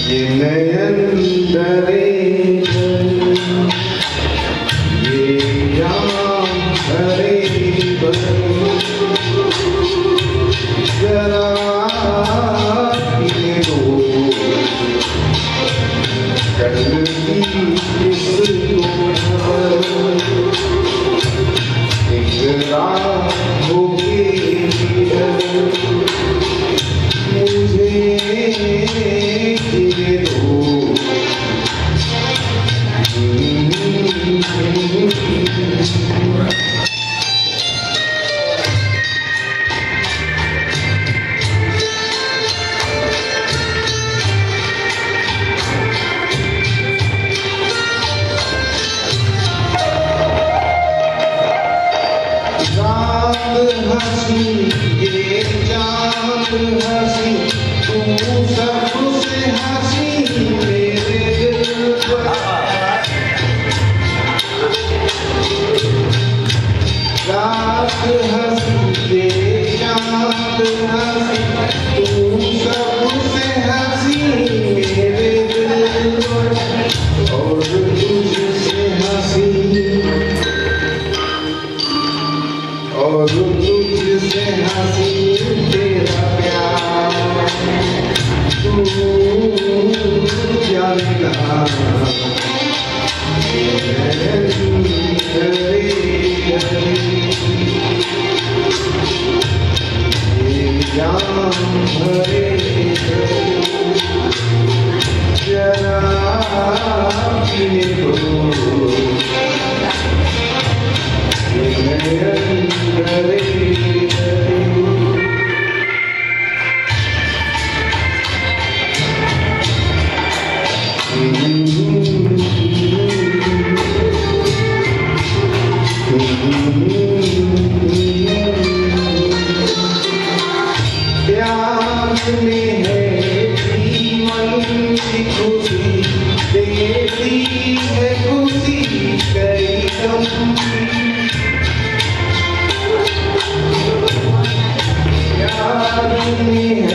ये नयन डरे ये जान भरे जरा ये दो कलगी एक रात होगी मुझे ये दो हंसी ये चांद हंसी तू सबसे हंसी मेरे दिल पर रात हंसी ये चांद हंसी तू सबसे हंसी मेरे दिल पर और तुझसे हंसी और तुझसे हंसी तेरा प्यार तू क्या लगा जान भरे जरा पीने को प्यार में है जीवन की खुशी देती है खुशी कई गम प्यार में